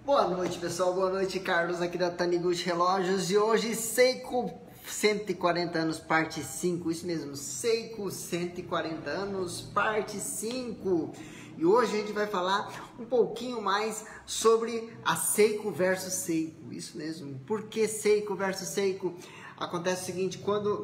Boa noite, pessoal. Boa noite, Carlos, aqui da Taniguchi Relógios. E hoje, Seiko 140 anos, parte 5. Isso mesmo, Seiko 140 anos, parte 5. E hoje a gente vai falar um pouquinho mais sobre a Seiko versus Seiko. Isso mesmo. Por que Seiko versus Seiko? Acontece o seguinte,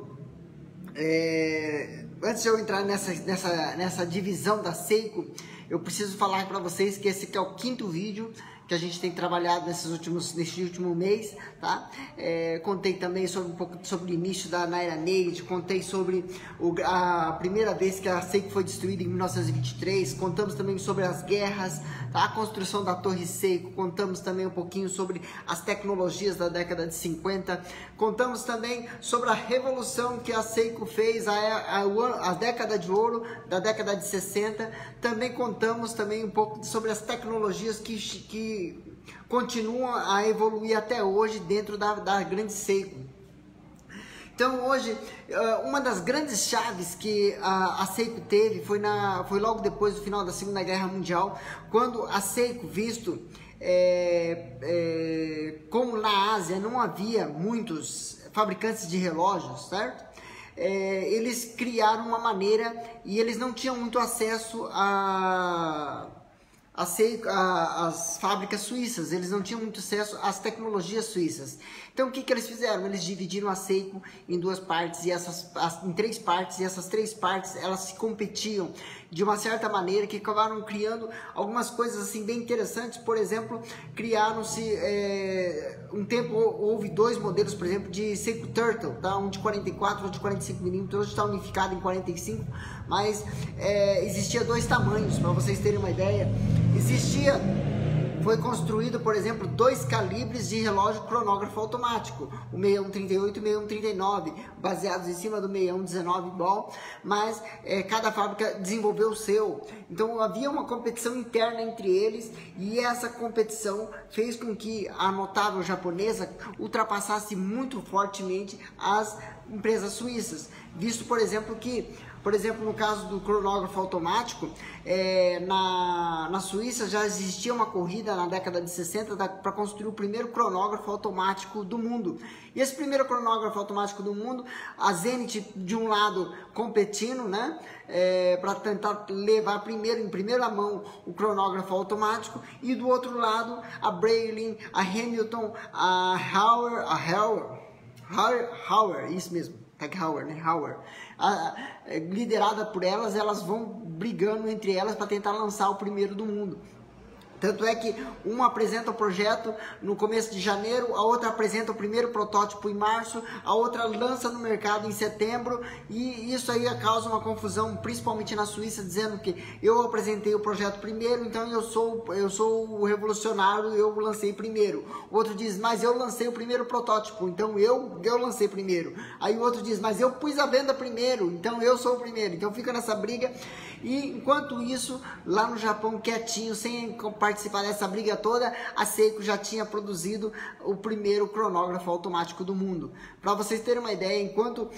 antes de eu entrar nessa divisão da Seiko, eu preciso falar para vocês que esse aqui é o quinto vídeo que a gente tem trabalhado nesse último mês, tá? Contei também um pouco sobre o início da Naira Neide, contei sobre a primeira vez que a Seiko foi destruída em 1923, contamos também sobre as guerras, tá? A construção da Torre Seiko, contamos também um pouquinho sobre as tecnologias da década de 50, contamos também sobre a revolução que a Seiko fez, a década de ouro da década de 60, também contamos também um pouco sobre as tecnologias que continuam a evoluir até hoje dentro da grande Seiko. Então hoje, uma das grandes chaves que a Seiko teve foi logo depois do final da Segunda Guerra Mundial, quando a Seiko, visto como na Ásia não havia muitos fabricantes de relógios, certo? Eles criaram uma maneira e eles não tinham muito acesso às fábricas suíças, eles não tinham muito acesso às tecnologias suíças. Então o que eles fizeram? Eles dividiram a Seiko em duas partes, em três partes, e essas três partes elas se competiam de uma certa maneira, que acabaram criando algumas coisas assim bem interessantes. Por exemplo, criaram-se, um tempo houve dois modelos, por exemplo, de Seiko Turtle, tá? Um de 44, outro de 45 mm, hoje está unificado em 45, mas existia dois tamanhos, para vocês terem uma ideia. Foi construído, por exemplo, dois calibres de relógio cronógrafo automático, o 6138 e o 6139, baseados em cima do 6119 Ball, mas cada fábrica desenvolveu o seu. Então havia uma competição interna entre eles, e essa competição fez com que a notável japonesa ultrapassasse muito fortemente as empresas suíças, visto, por exemplo, no caso do cronógrafo automático, na Suíça já existia uma corrida na década de 60 para construir o primeiro cronógrafo automático do mundo. E esse primeiro cronógrafo automático do mundo, a Zenith de um lado competindo, né, para tentar levar em primeira mão o cronógrafo automático, e do outro lado a Breitling, a Hamilton, a Hauer, isso mesmo, Tag Heuer, né? Heuer. Liderada por elas vão brigando entre elas para tentar lançar o primeiro do mundo. Tanto é que uma apresenta o projeto no começo de janeiro, a outra apresenta o primeiro protótipo em março, a outra lança no mercado em setembro, e isso aí causa uma confusão, principalmente na Suíça, dizendo que eu apresentei o projeto primeiro, então eu sou o revolucionário, eu lancei primeiro. O outro diz, mas eu lancei o primeiro protótipo, então eu lancei primeiro. Aí o outro diz, mas eu pus a venda primeiro, então eu sou o primeiro. Então fica nessa briga, e enquanto isso, lá no Japão, quietinho, sem participar dessa briga toda, a Seiko já tinha produzido o primeiro cronógrafo automático do mundo. Para vocês terem uma ideia, enquanto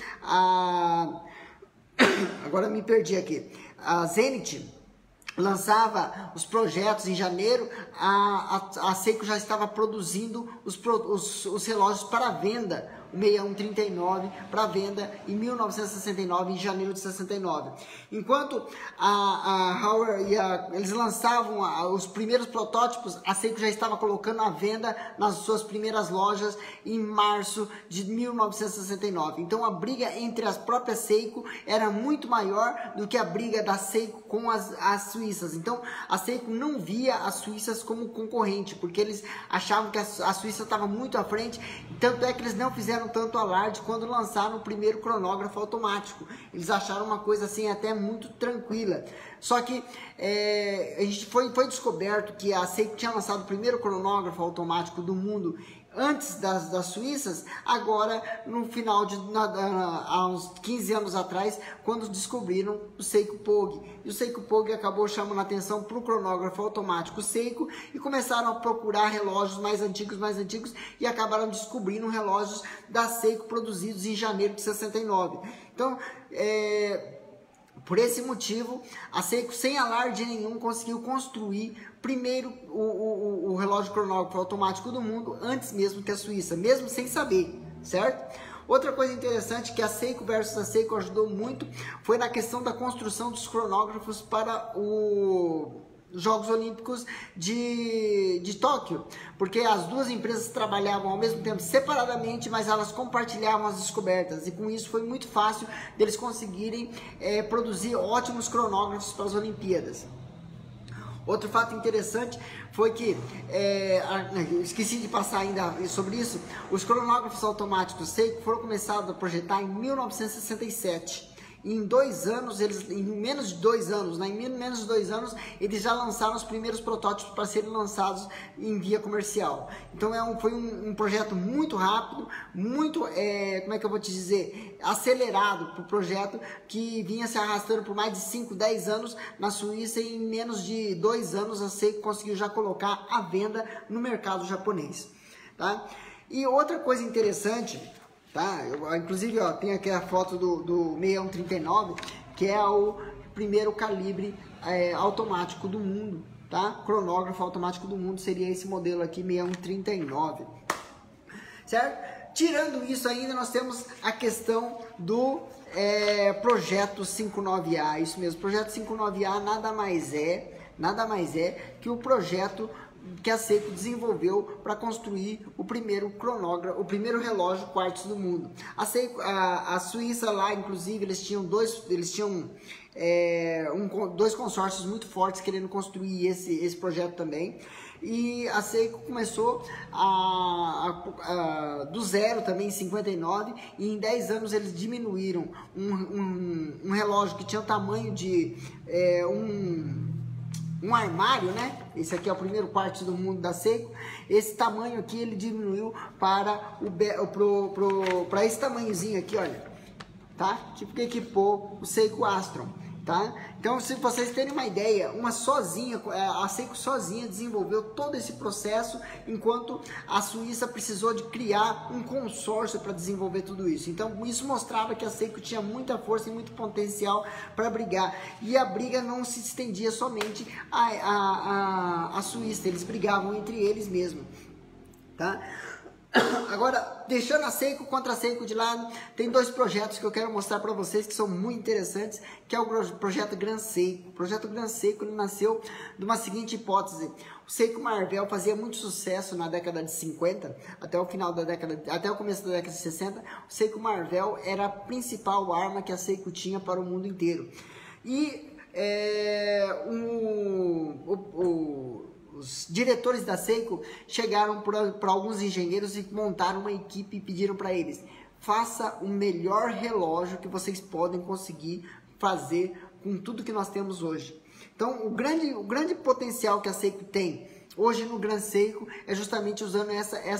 agora me perdi aqui. A Zenith lançava os projetos em janeiro, a Seiko já estava produzindo os relógios para venda, o 6139 para venda em 1969, em janeiro de 69. Enquanto a Heuer eles lançavam os primeiros protótipos, a Seiko já estava colocando à venda nas suas primeiras lojas em março de 1969. Então a briga entre as próprias Seiko era muito maior do que a briga da Seiko com as suíças. Então a Seiko não via as suíças como concorrente, porque eles achavam que a Suíça estava muito à frente, tanto é que eles não fizeram tanto alarde quando lançaram o primeiro cronógrafo automático. Eles acharam uma coisa assim até muito tranquila. Só que a gente foi descoberto que a Seiko tinha lançado o primeiro cronógrafo automático do mundo antes das suíças, agora no final há uns 15 anos atrás, quando descobriram o Seiko Pog. E o Seiko Pog acabou chamando a atenção para o cronógrafo automático Seiko, e começaram a procurar relógios mais antigos, e acabaram descobrindo relógios da Seiko produzidos em janeiro de 69. Então, Por esse motivo, a Seiko, sem alarde nenhum, conseguiu construir primeiro o relógio relógio cronógrafo automático do mundo antes mesmo que a Suíça, mesmo sem saber, certo? Outra coisa interessante que a Seiko versus a Seiko ajudou muito foi na questão da construção dos cronógrafos para os Jogos Olímpicos de Tóquio, porque as duas empresas trabalhavam ao mesmo tempo separadamente, mas elas compartilhavam as descobertas, e com isso foi muito fácil deles conseguirem produzir ótimos cronógrafos para as Olimpíadas. Outro fato interessante foi que, esqueci de passar ainda sobre isso, os cronógrafos automáticos Seiko foram começados a projetar em 1967. Em 2 anos, em menos de 2 anos, né? Em menos de 2 anos, eles já lançaram os primeiros protótipos para serem lançados em via comercial. Então foi um projeto muito rápido, muito, como é que eu vou te dizer, acelerado para o projeto que vinha se arrastando por mais de 5, 10 anos na Suíça, e em menos de 2 anos a Seiko conseguiu já colocar à venda no mercado japonês. Tá? E outra coisa interessante, tá? Inclusive, ó, tem aqui a foto do 6139, que é o primeiro calibre automático do mundo, tá? Cronógrafo automático do mundo seria esse modelo aqui, 6139, certo? Tirando isso ainda, nós temos a questão do projeto 59A, isso mesmo, projeto 59A nada mais é que o projeto que a Seiko desenvolveu para construir o primeiro cronógrafo, o primeiro relógio quartzo do mundo. A Suíça lá, inclusive, eles tinham dois consórcios muito fortes querendo construir esse projeto também. E a Seiko começou do zero também em 59, e em 10 anos eles diminuíram um relógio que tinha o tamanho de um armário, né? Esse aqui é o primeiro quartzo do mundo da Seiko. Esse tamanho aqui ele diminuiu para esse tamanhozinho aqui, olha, tá? Tipo que equipou o Seiko Astron, tá? Então, se vocês terem uma ideia, a Seiko sozinha desenvolveu todo esse processo, enquanto a Suíça precisou de criar um consórcio para desenvolver tudo isso. Então, isso mostrava que a Seiko tinha muita força e muito potencial para brigar. E a briga não se estendia somente à Suíça, eles brigavam entre eles mesmo, tá? Agora, deixando a Seiko contra a Seiko de lado, tem 2 projetos que eu quero mostrar para vocês que são muito interessantes, que é o projeto Gran Seiko. O projeto Gran Seiko ele nasceu de uma seguinte hipótese. O Seiko Marvell fazia muito sucesso na década de 50, até o começo da década de 60. O Seiko Marvell era a principal arma que a Seiko tinha para o mundo inteiro. E os diretores da Seiko chegaram para alguns engenheiros e montaram uma equipe e pediram para eles: faça o melhor relógio que vocês podem conseguir fazer com tudo que nós temos hoje. Então, o grande potencial que a Seiko tem hoje no Gran Seiko é justamente usando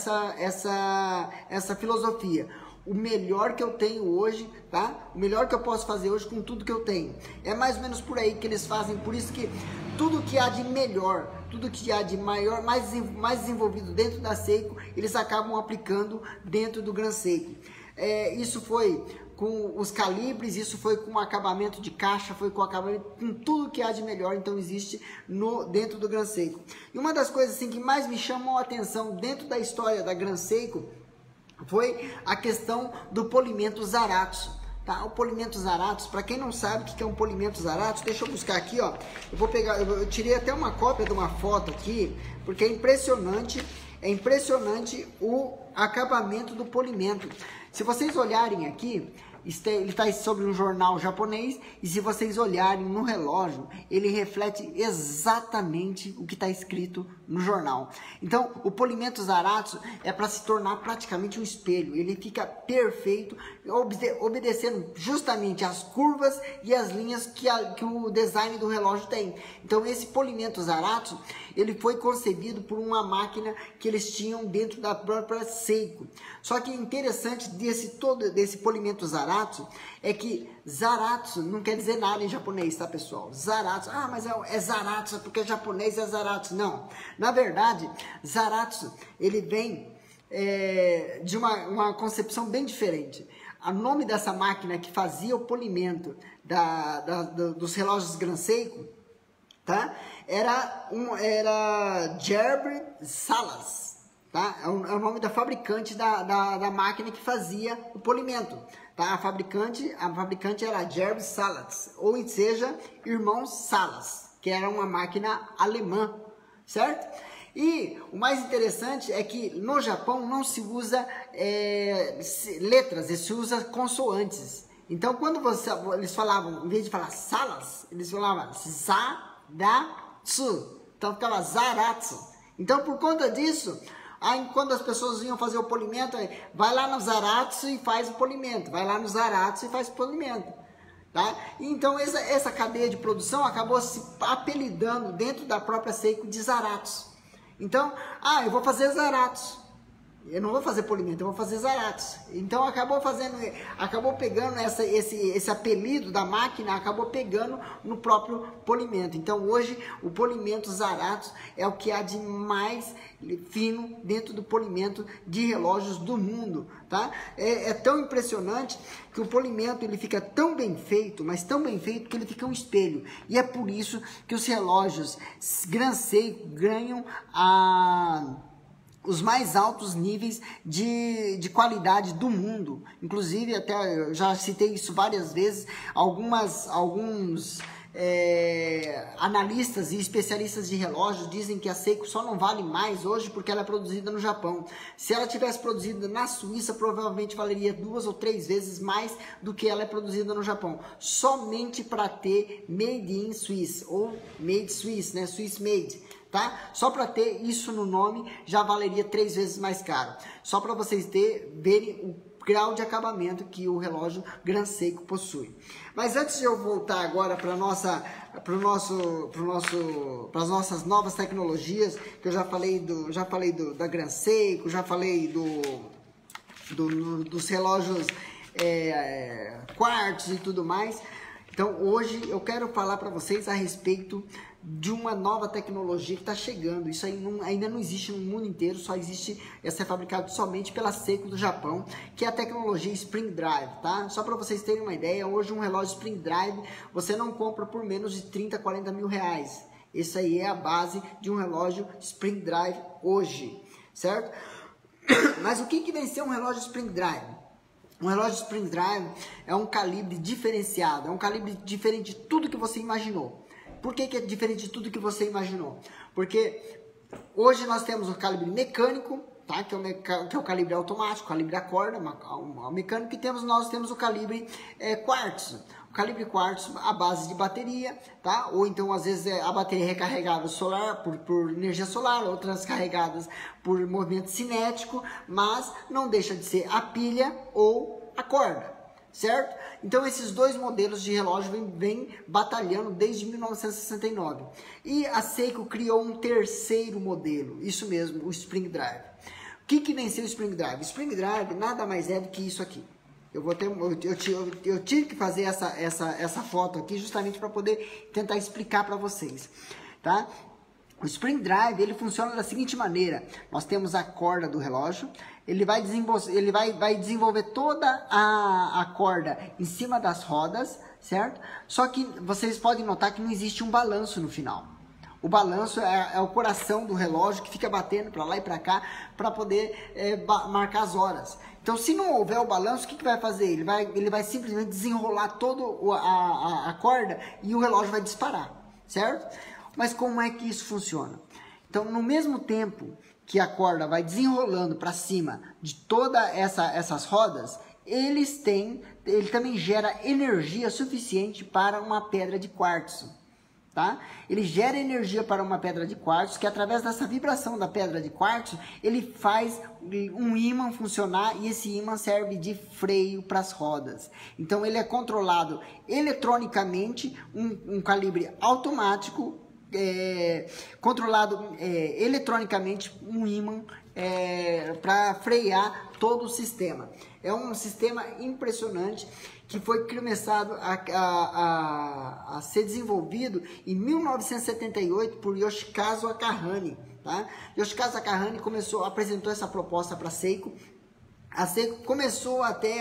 essa filosofia. O melhor que eu tenho hoje, tá? O melhor que eu posso fazer hoje com tudo que eu tenho. É mais ou menos por aí que eles fazem, por isso que tudo que há de melhor, tudo que há de maior, mais desenvolvido dentro da Seiko, eles acabam aplicando dentro do Gran Seiko. Isso foi com os calibres, isso foi com o acabamento de caixa, foi com o acabamento, com tudo que há de melhor, então existe dentro do Gran Seiko. E uma das coisas assim, que mais me chamou a atenção dentro da história da Gran Seiko foi a questão do polimento Zaratsu. Tá? O polimento Zaratsu, para quem não sabe o que é um polimento Zaratsu, deixa eu buscar aqui, ó. Eu tirei até uma cópia de uma foto aqui, porque é impressionante o acabamento do polimento. Se vocês olharem aqui, ele está sobre um jornal japonês, e se vocês olharem no relógio, ele reflete exatamente o que está escrito no jornal. Então, o polimento Zaratsu é para se tornar praticamente um espelho. Ele fica perfeito, obedecendo justamente as curvas e as linhas que o design do relógio tem. Então, esse polimento Zaratsu, ele foi concebido por uma máquina que eles tinham dentro da própria Seiko. Só que interessante desse polimento Zaratsu é que Zaratsu não quer dizer nada em japonês, tá, pessoal? Zaratsu, mas é Zaratsu porque japonês é Zaratsu. Não, na verdade, Zaratsu, ele vem de uma concepção bem diferente. O nome dessa máquina que fazia o polimento dos relógios Gran Seiko tá? Era Gerber Salas, tá? É o nome da fabricante da máquina que fazia o polimento, tá? A fabricante era Gerber Salas, ou seja, Irmãos Salas, que era uma máquina alemã, certo? E o mais interessante é que no Japão não se usa letras, se usa consoantes. Então, quando eles falavam, em vez de falar salas, eles falavam zaratsu. Então, ficava zaratsu. Então, por conta disso, aí, quando as pessoas iam fazer o polimento, vai lá no zaratsu e faz o polimento. Vai lá no zaratsu e faz o polimento. Tá? Então, essa cadeia de produção acabou se apelidando dentro da própria Seiko de zaratsu. Então, eu vou fazer zaratsu. Eu não vou fazer polimento, eu vou fazer zaratsu. Então acabou pegando esse apelido da máquina, acabou pegando no próprio polimento. Então hoje o polimento zaratsu é o que há de mais fino dentro do polimento de relógios do mundo, tá? É tão impressionante que o polimento ele fica tão bem feito, mas tão bem feito que ele fica um espelho. E é por isso que os relógios Gran Seiko ganham os mais altos níveis de qualidade do mundo. Inclusive, até eu já citei isso várias vezes, alguns analistas e especialistas de relógios dizem que a Seiko só não vale mais hoje porque ela é produzida no Japão. Se ela tivesse produzida na Suíça, provavelmente valeria 2 ou 3 vezes mais do que ela é produzida no Japão. Somente para ter Made in Swiss, ou Made Swiss, né? Swiss Made. Tá? Só para ter isso no nome já valeria 3 vezes mais caro. Só para vocês verem o grau de acabamento que o relógio Gran Seiko possui. Mas antes de eu voltar agora para as nossas novas tecnologias, que eu já falei da Gran Seiko, já falei dos relógios quartz e tudo mais. Então hoje eu quero falar para vocês a respeito de uma nova tecnologia que está chegando. Isso aí ainda não existe no mundo inteiro, essa é fabricada somente pela Seiko do Japão, que é a tecnologia Spring Drive, tá? Só para vocês terem uma ideia, hoje um relógio Spring Drive você não compra por menos de 30, 40 mil reais. Essa aí é a base de um relógio Spring Drive hoje, certo? Mas o que vem ser um relógio Spring Drive? Um relógio Spring Drive é um calibre diferenciado, é um calibre diferente de tudo que você imaginou. Por que é diferente de tudo que você imaginou? Porque hoje nós temos o calibre mecânico, tá? que é o calibre automático, o calibre a corda, mecânico, e nós temos o calibre quartzo. O calibre quartzo à base de bateria, tá? Ou então às vezes a bateria recarregável solar por energia solar, outras carregadas por movimento cinético, mas não deixa de ser a pilha ou a corda. Certo? Então esses dois modelos de relógio vêm batalhando desde 1969. E a Seiko criou um terceiro modelo, isso mesmo, o Spring Drive. O que venceu o Spring Drive? O Spring Drive nada mais é do que isso aqui. Eu tive que fazer essa foto aqui justamente para poder tentar explicar para vocês, tá? O Spring Drive ele funciona da seguinte maneira: nós temos a corda do relógio, ele vai desenvolver toda a corda em cima das rodas, certo? Só que vocês podem notar que não existe um balanço no final. O balanço é o coração do relógio que fica batendo para lá e para cá para poder marcar as horas. Então, se não houver o balanço, o que vai fazer? Ele vai simplesmente desenrolar toda a corda e o relógio vai disparar, certo? Mas como é que isso funciona? Então, no mesmo tempo que a corda vai desenrolando para cima de todas essas rodas, ele também gera energia suficiente para uma pedra de quartzo. Tá? Ele gera energia para uma pedra de quartzo, que através dessa vibração da pedra de quartzo, ele faz um ímã funcionar, e esse ímã serve de freio para as rodas. Então ele é controlado eletronicamente, um calibre automático, controlado eletronicamente, um ímã para frear todo o sistema. É um sistema impressionante que foi começado a ser desenvolvido em 1978 por Yoshikazu Akahane. Tá? Yoshikazu Akahane apresentou essa proposta para a Seiko. A Seiko começou até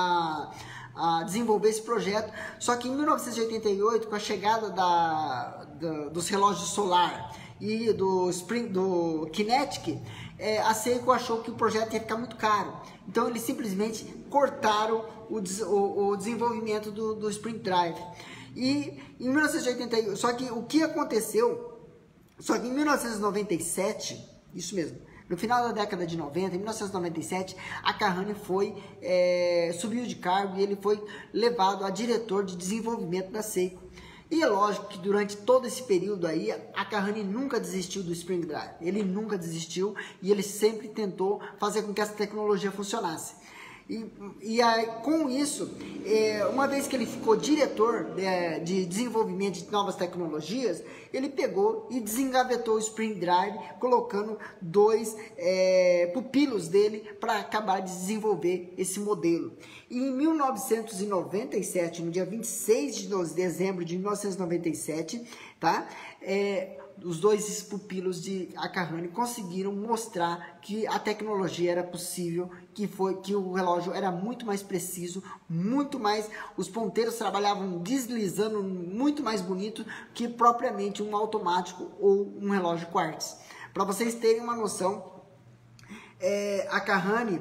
a desenvolver esse projeto, só que em 1988, com a chegada dos relógios solar e do Kinetic, a Seiko achou que o projeto ia ficar muito caro. Então eles simplesmente cortaram o desenvolvimento do Spring Drive. E em 1981, só que o que aconteceu, só que em 1997, isso mesmo, no final da década de 90, em 1997, a Kahane subiu de cargo e ele foi levado a diretor de desenvolvimento da Seiko. E é lógico que durante todo esse período aí, a Kahane nunca desistiu do Spring Drive. Ele nunca desistiu e ele sempre tentou fazer com que essa tecnologia funcionasse. E aí, com isso, uma vez que ele ficou diretor de desenvolvimento de novas tecnologias, ele pegou e desengavetou o Spring Drive, colocando 2 pupilos dele para acabar de desenvolver esse modelo. E em 1997, no dia 26 de dezembro de 1997, tá? Os 2 pupilos de Kahane conseguiram mostrar que a tecnologia era possível, que o relógio era muito mais preciso, muito mais, os ponteiros trabalhavam deslizando muito mais bonito que propriamente um automático ou um relógio quartz. Para vocês terem uma noção, a Kahane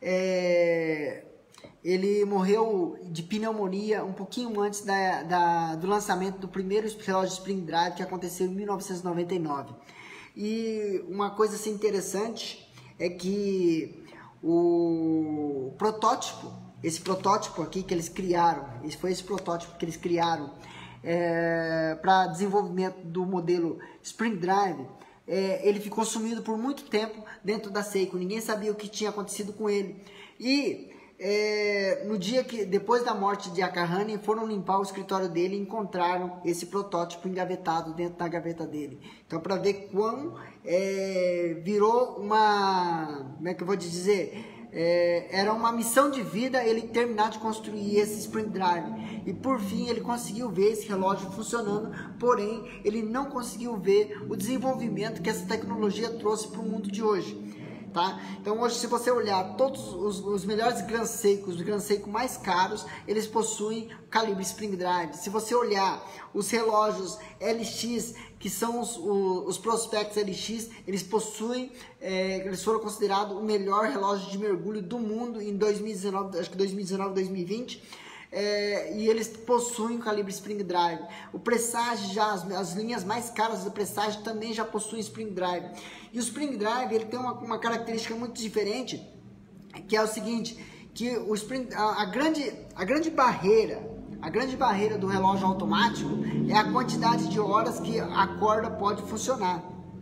ele morreu de pneumonia um pouquinho antes do lançamento do primeiro relógio Spring Drive, que aconteceu em 1999. E uma coisa assim, interessante é que o protótipo, esse protótipo aqui que eles criaram, esse protótipo que eles criaram para desenvolvimento do modelo Spring Drive, ele ficou sumido por muito tempo dentro da Seiko, ninguém sabia o que tinha acontecido com ele. E no dia que depois da morte de Kahane, foram limpar o escritório dele e encontraram esse protótipo engavetado dentro da gaveta dele. Então, para ver quão virou uma, como é que eu vou te dizer, era uma missão de vida ele terminar de construir esse Spring Drive. E por fim ele conseguiu ver esse relógio funcionando, porém ele não conseguiu ver o desenvolvimento que essa tecnologia trouxe para o mundo de hoje. Tá? Então hoje, se você olhar todos os melhores Grand Seiko, os Grand Seiko mais caros, eles possuem o calibre Spring Drive. Se você olhar os relógios LX, que são os Prospex LX, eles possuem, eles foram considerados o melhor relógio de mergulho do mundo em 2019, acho que 2019, 2020. E eles possuem o calibre Spring Drive. O Presage, já as linhas mais caras do Presage também já possuem Spring Drive. E o Spring Drive ele tem uma característica muito diferente, que é o seguinte, que a grande barreira do relógio automático é a quantidade de horas que a corda pode funcionar.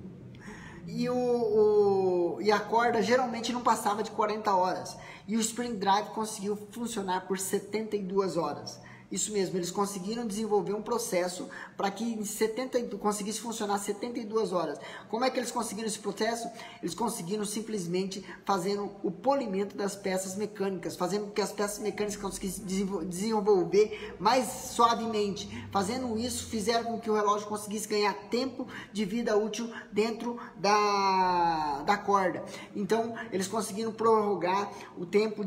E a corda geralmente não passava de 40 horas. E o Spring Drive conseguiu funcionar por 72 horas. Isso mesmo, eles conseguiram desenvolver um processo para que conseguisse funcionar 72 horas. Como é que eles conseguiram esse processo? Eles conseguiram simplesmente fazendo o polimento das peças mecânicas, fazendo com que as peças mecânicas conseguissem desenvolver mais suavemente. Fazendo isso, fizeram com que o relógio conseguisse ganhar tempo de vida útil dentro da corda. Então, eles conseguiram prorrogar o tempo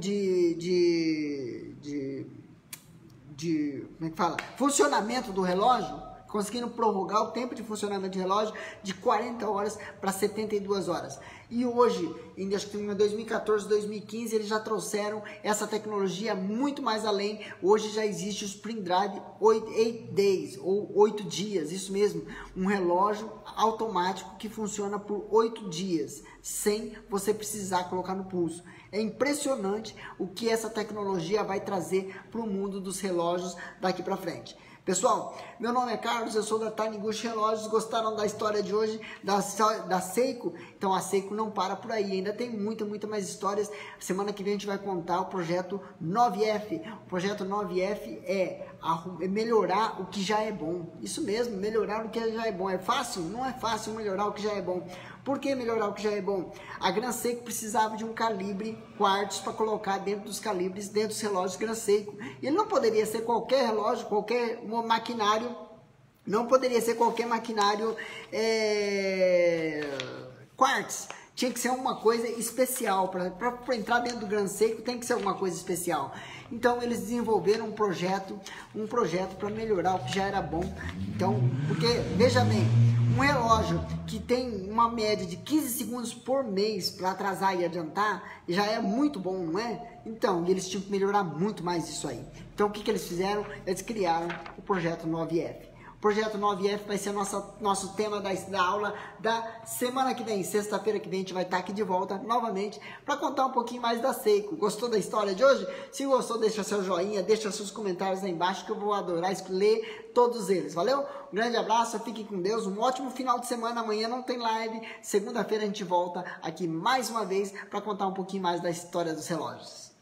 como é que fala? Funcionamento do relógio, conseguindo prorrogar o tempo de funcionamento do relógio de 40 horas para 72 horas. E hoje, acho que em 2014, 2015, eles já trouxeram essa tecnologia muito mais além. Hoje já existe o Spring Drive 8 Days, ou 8 dias, isso mesmo. Um relógio automático que funciona por 8 dias, sem você precisar colocar no pulso. É impressionante o que essa tecnologia vai trazer para o mundo dos relógios daqui para frente. Pessoal, meu nome é Carlos, eu sou da Taniguchi Relógios. Gostaram da história de hoje da Seiko? Então a Seiko não para por aí, ainda tem muita mais histórias. Semana que vem a gente vai contar o projeto 9F. O projeto 9F é melhorar o que já é bom. Isso mesmo, melhorar o que já é bom. É fácil? Não é fácil melhorar o que já é bom. Por que melhorar o que já é bom? A Grand Seiko precisava de um calibre quartz para colocar dentro dos calibres, dentro dos relógios Grand Seiko. E ele não poderia ser qualquer relógio, qualquer maquinário, não poderia ser qualquer maquinário quartz. Tinha que ser uma coisa especial. Para entrar dentro do Gran Seiko tem que ser alguma coisa especial. Então eles desenvolveram um projeto para melhorar o que já era bom. Então, porque, veja bem, um relógio que tem uma média de 15 segundos por mês para atrasar e adiantar, já é muito bom, não é? Então, eles tinham que melhorar muito mais isso aí. Então, o que eles fizeram? Eles criaram o projeto 9F. O projeto 9F vai ser nosso tema da aula da semana que vem. Sexta-feira que vem a gente vai estar aqui de volta novamente para contar um pouquinho mais da Seiko. Gostou da história de hoje? Se gostou, deixa seu joinha, deixa seus comentários aí embaixo que eu vou adorar ler todos eles. Valeu? Um grande abraço, fiquem com Deus, um ótimo final de semana. Amanhã não tem live, segunda-feira a gente volta aqui mais uma vez para contar um pouquinho mais da história dos relógios.